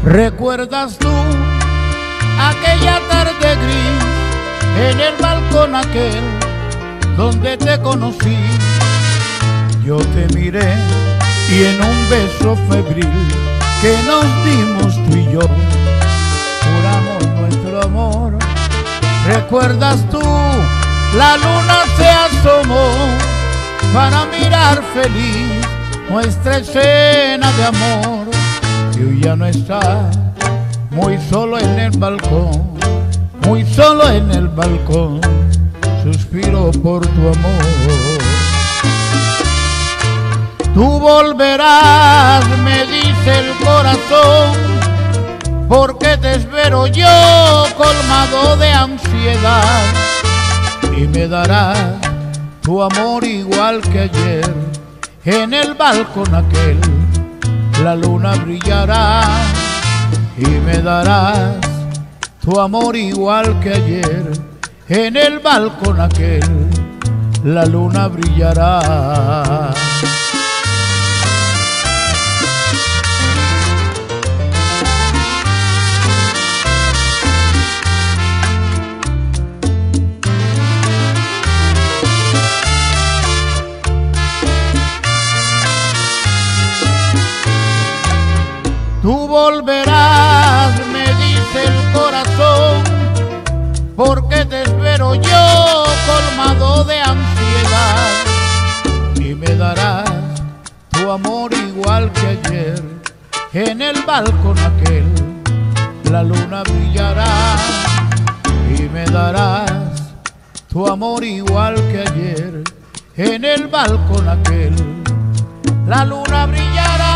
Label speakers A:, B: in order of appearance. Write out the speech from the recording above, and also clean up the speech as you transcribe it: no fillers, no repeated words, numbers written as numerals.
A: ¿Recuerdas tú aquella tarde gris en el balcón aquel donde te conocí? Yo te miré y en un beso febril que nos dimos tú y yo juramos nuestro amor. ¿Recuerdas tú? La luna se asomó para mirar feliz nuestra escena de amor. Y hoy ya no estás, muy solo en el balcón, muy solo en el balcón, suspiro por tu amor. Tú volverás, me dice el corazón, porque te espero yo colmado de ansiedad. Y me darás tu amor igual que ayer, en el balcón aquel la luna brillará. Y me darás tu amor igual que ayer, en el balcón aquel la luna brillará. Tú volverás, me dice el corazón, porque te espero yo colmado de ansiedad. Y me darás tu amor igual que ayer, en el balcón aquel la luna brillará. Y me darás tu amor igual que ayer, en el balcón aquel la luna brillará.